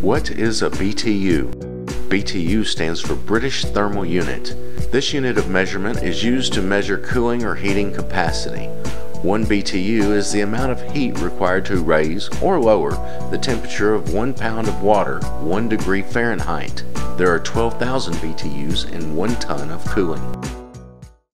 What is a BTU? BTU stands for British Thermal Unit. This unit of measurement is used to measure cooling or heating capacity. 1 BTU is the amount of heat required to raise or lower the temperature of 1 pound of water 1 degree Fahrenheit. There are 12,000 BTUs in 1 ton of cooling.